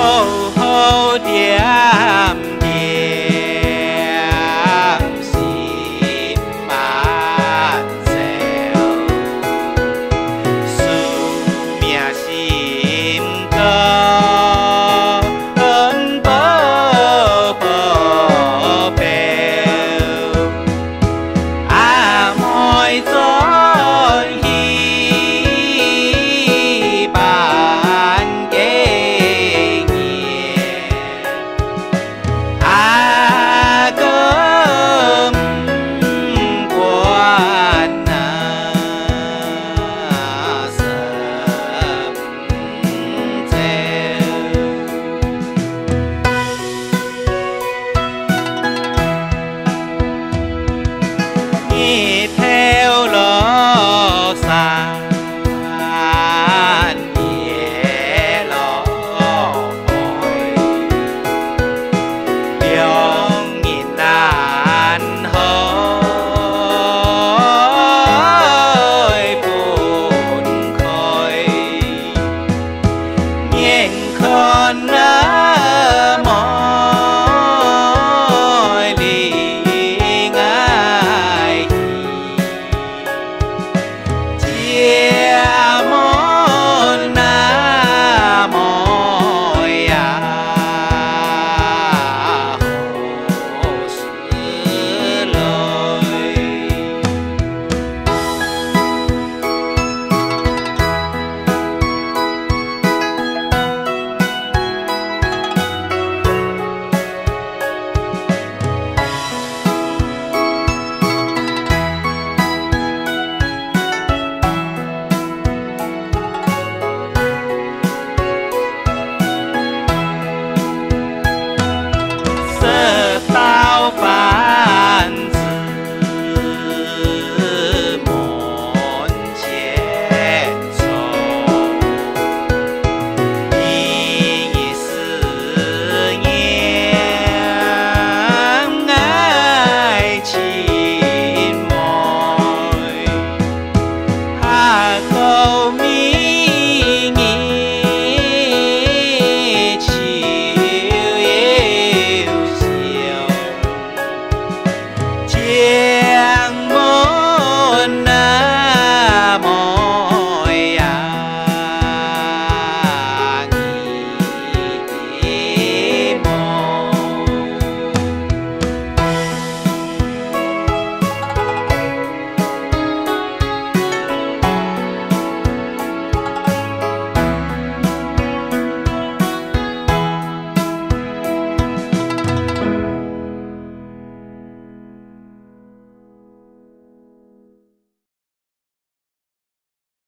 好点点心慢走，思命心高，宝宝贝，阿妹做戏扮给年，阿哥唔管那什么。一条路山野路开，两人难好分开，眼看那